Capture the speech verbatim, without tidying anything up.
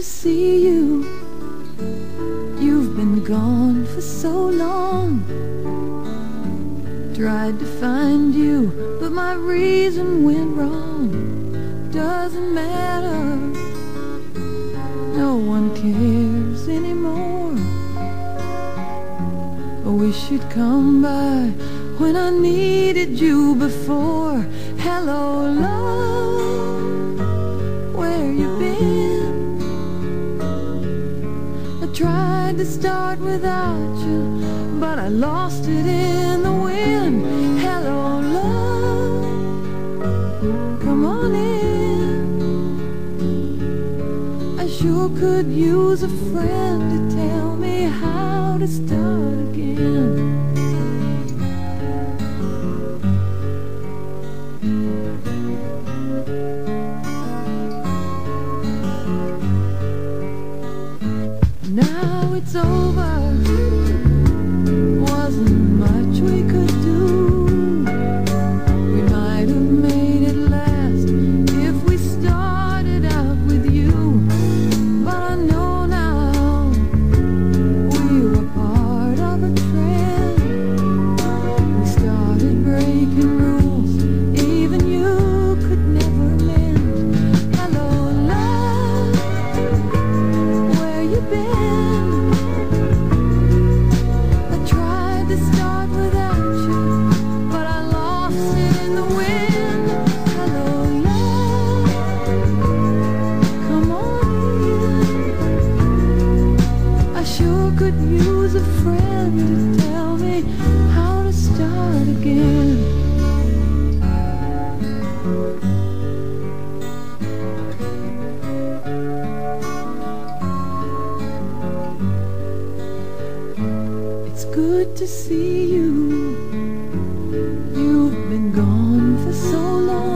see you. You've been gone for so long. Tried to find you, but my reason went wrong. Doesn't matter, no one cares anymore. I wish you'd come by when I needed you before. Hello, love, where you been? I tried to start without you, but I lost it in the wind. Hello, love, come on in. I sure could use a friend to tell me how to start again. Now it's over, wasn't much we could do. We might have made it last if we started out with you. But I know now we were part of a trend. We started breaking rules even you could never mend. Hello, love, where you been? Could use a friend to tell me how to start again. It's good to see you. You've been gone for so long.